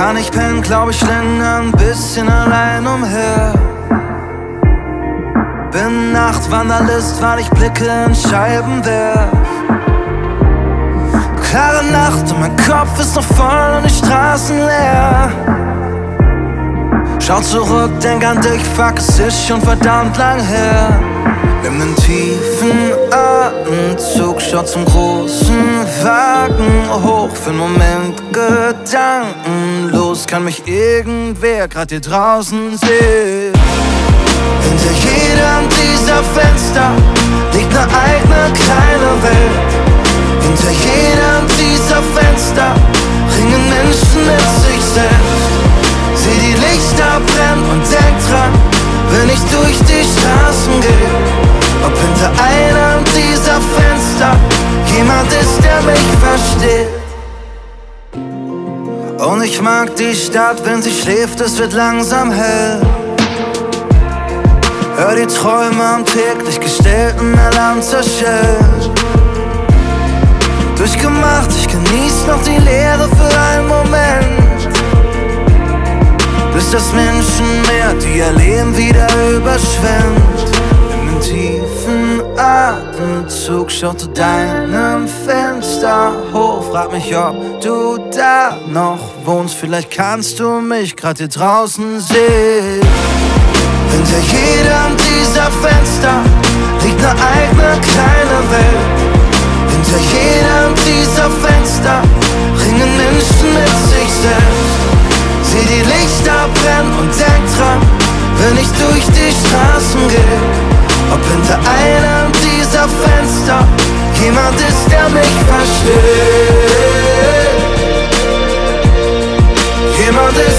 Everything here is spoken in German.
Kann ich pennen, glaub ich länger ein bisschen allein umher. Bin Nachtwanderlist, weil ich Blicke in Scheiben werf. Klare Nacht und mein Kopf ist noch voll und die Straßen leer. Schau zurück, denk an dich, fuck, es ist schon verdammt lang her. Nimm nen tiefen Atemzug, schau zum großen Wagen hoch. Für einen Moment gedankenlos, kann mich irgendwer grad hier draußen sehen. Hinter jedem dieser Fenster liegt ne eigene kleine Welt. Hinter jedem dieser Fenster ringen Menschen mit sich selbst. Sieh die Lichter brennen und denk dran, wenn ich durch die Straßen gehe, ob hinter einem dieser Fenster jemand ist, der mich versteht. Und ich mag die Stadt, wenn sie schläft, es wird langsam hell. Hör die Träume am täglich gestellten Alarm zerschellen. Durchgemacht, ich genieß noch die Leere für einen Moment, bis das Menschenmeer die ihr Leben wieder überschwemmt. Nimm einen tiefen Atemzug, schau zu deinem Fenster hoch. Frag mich, ob du da noch wohnst, vielleicht kannst du mich grad hier draußen sehen. Hinter jedem dieser Fenster liegt ne eigene kleine Welt. Hinter jedem dieser Fenster ringen Menschen mit sich selbst. Sieh die Lichter brennen und denk dran, wenn ich durch die Straßen gehe, ob hinter einem dieser Fenster jemand ist, der mich versteht. Jemand ist,